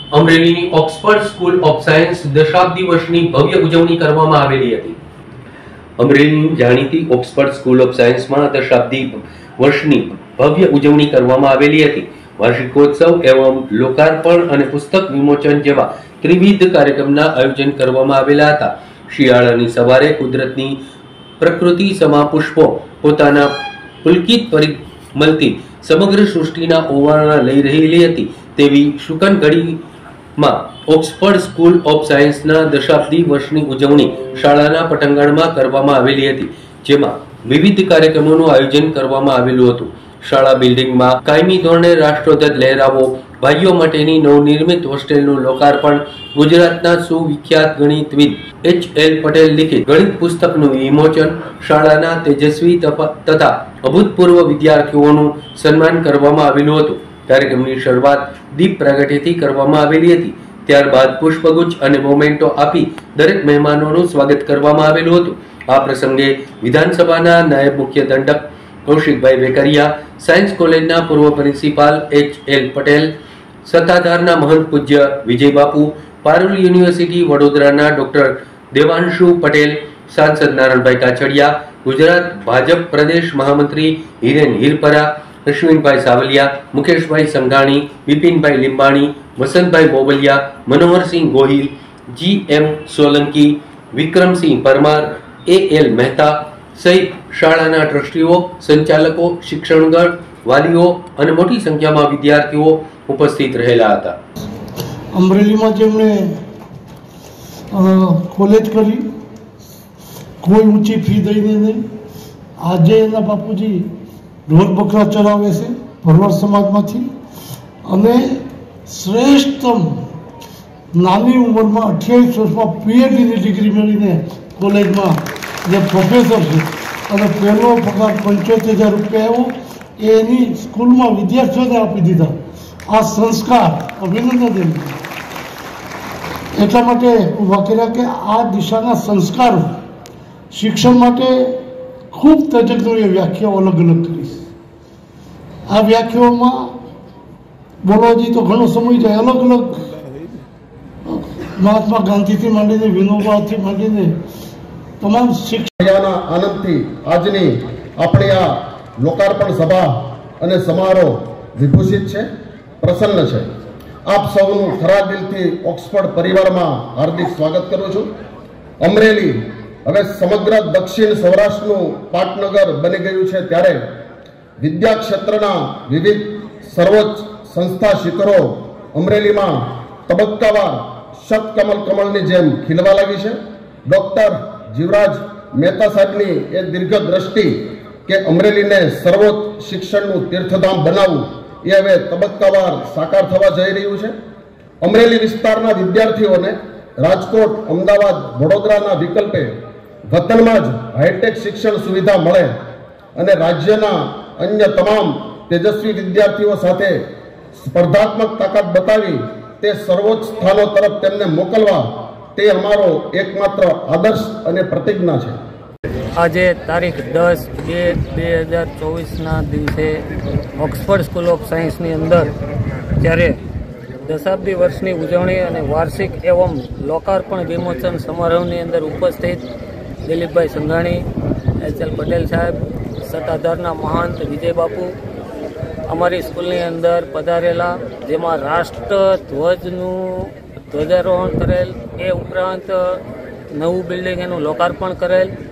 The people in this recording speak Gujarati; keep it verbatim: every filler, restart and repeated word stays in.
અમરેલીની ઓક્સફર્ડ સ્કૂલ ઓફ સાયન્સ દશાબ્દી વર્ષની ભવ્ય ઉજવણી કરવામાં આવેલી હતી। અમરેલીની જાણીતી ઓક્સફર્ડ સ્કૂલ ઓફ સાયન્સમાં દશાબ્દી વર્ષની ભવ્ય ઉજવણી કરવામાં આવેલી હતી। વાર્ષિકોત્સવ એવં લોકાર્પણ અને પુસ્તક વિમોચન જેવા ત્રિવિધ કાર્યક્રમના આયોજન કરવામાં આવેલા હતા। શિયાળાની સવારે કુદરતની પ્રકૃતિ સમા પુષ્પો પોતાના પુલકિત પરિમલથી સમગ્ર સૃષ્ટિના ઓવારણા લઈ રહેલી હતી તેવી શુકન ઘડીમાં ઓક્સફર્ડ સ્કૂલ ઓફ સાયન્સના દશાબ્દી વર્ષની ઉજવણી શાળાના પટાંગણમાં કરવામાં આવેલી હતી, જેમાં વિવિધ કાર્યક્રમોનું આયોજન કરવામાં આવેલું હતું। શાળા બિલ્ડિંગમાં કાયમી ધોરણે રાષ્ટ્રધ્વજ લહેરાવો, ભાઈઓ માટેની નવનિર્મિત હોસ્ટેલનું લોકાર્પણ, ગુજરાતના સુવિખ્યાત ગણિતવિદ એચ એલ પટેલ લિખિત ગણિત પુસ્તકનું વિમોચન, શાળાના તેજસ્વી તથા અભૂતપૂર્વ વિદ્યાર્થીઓનું સન્માન કરવામાં આવેલું હતું। કાર્યક્રમની શરૂઆત દીપ પ્રાગટ્યથી કરવામાં આવેલી હતી। ત્યારબાદ પુષ્પગુચ્છ અને મોમેન્ટો આપી દરેક મહેમાનોનું સ્વાગત કરવામાં આવેલું હતું। આ પ્રસંગે વિધાનસભાના નાયબ મુખ્ય દંડક કૌશિકભાઈ વેકરિયા, સાયન્સ કોલેજના પૂર્વ પ્રિન્સિપાલ એચ એલ પટેલ, સત્તાધારના મહંત પૂજ્ય વિજય બાપુ, પારુલ યુનિવર્સિટી વડોદરાના ડોક્ટર દેવાંશુ પટેલ, સાંસદ નારણભાઈ કાછડિયા, ગુજરાત ભાજપ પ્રદેશ મહામંત્રી Hiren Hirpara, Ashwinbhai Savaliya, Mukeshbhai Sanghani, Bipinbhai Limbani, Vasantbhai Bobaliya, Manoharsinh Gohil, G M Solanki, Vikramsinh Parmar, A L Mehta સહિત શાળાના ટ્રસ્ટીઓ, સંચાલકો, શિક્ષણગણ, વાલીઓ અને મોટી સંખ્યામાં વિદ્યાર્થીઓ ઉપસ્થિત રહેલા હતા। અમરેલીમાં જેમણે કોલેજ કરી, કોઈ ઊંચી ફી દઈને નહીં, આજે એના બાપુજી ઢોર બકરા ચરાવે છે ભરવાડ સમાજમાંથી, અને શ્રેષ્ઠતમ નાની ઉંમરમાં અઠ્યાવીસ વર્ષમાં પીએચડીની ડિગ્રી મેળવીને કોલેજમાં જે પ્રોફેસર છે, અને પહેલો પગાર પંચોતેર હજાર રૂપિયા આવ્યો એ એની સ્કૂલમાં વિદ્યાર્થીઓને આપી દીધા। આ સંસ્કાર અભિનંદન। એટલા માટે ઊભા કર્યા કે આ દિશાના સંસ્કારો શિક્ષણ માટે ખૂબ તજજ્ઞોએ વ્યાખ્યાઓ અલગ અલગ કરીશ। આ વ્યાખ્યાઓમાં બોલવાથી તો ઘણો સમય જાય, અલગ અલગ મહાત્મા ગાંધીથી માંડીને વિનોબાથી માંડીને તમામ શિક્ષણના આનંદથી આજની આપણી આ લોકાર્પણ સભા અને સમારોહ વિભૂષિત છે, પ્રસન્ન છે। આપ સૌનું ખરા દિલથી ઓક્સફર્ડ પરિવારમાં હાર્દિક સ્વાગત કરું છું। અમરેલી હવે સમગ્ર દક્ષિણ સૌરાષ્ટ્રનું પાટનગર બની ગયું છે, ત્યારે વિદ્યા ક્ષેત્રના વિવિધ સર્વોચ્ચ સંસ્થા શિખરો અમરેલીમાં તબક્કાવાર શતકમલ કમળની જેમ ખીલવા લાગી છે। ડોક્ટર જીવરાજ મહેતા સાહેબની એ દીર્ઘ દ્રષ્ટિ કે અમરેલીને સર્વોચ્ચ શિક્ષણનું તીર્થધામ બનાવવું એ હવે તબક્કાવાર સાકાર થવા જઈ રહ્યું છે। અમરેલી વિસ્તારના વિદ્યાર્થીઓને રાજકોટ, અમદાવાદ, વડોદરાના વિકલ્પે વતનમાં જ હાઈટેક શિક્ષણ સુવિધા મળે અને રાજ્યના અન્ય તમામ તેજસ્વી વિદ્યાર્થીઓ સાથે સ્પર્ધાત્મક તાકાત બતાવી તે સર્વોચ્ચ સ્થાનો તરફ તેમને મોકલવા તે અમારો એકમાત્ર આદર્શ અને પ્રતિજ્ઞા છે। આજે તારીખ દસ બે બે હજાર ચોવીસના દિવસે ઓક્સફર્ડ સ્કૂલ ઓફ સાયન્સની અંદર જ્યારે દશાબ્દી વર્ષની ઉજવણી અને વાર્ષિક એવં લોકાર્પણ વિમોચન સમારોહની અંદર ઉપસ્થિત દિલીપભાઈ સંઘાણી, એચ એલ પટેલ સાહેબ, સત્તાધારના મહંત વિજય બાપુ, અમારી સ્કૂલની અંદર પધારેલા, જેમાં રાષ્ટ્રધ્વજનું ધ્વજારોહણ કરેલ, એ ઉપરાંત નવું બિલ્ડિંગ એનું લોકાર્પણ કરેલ,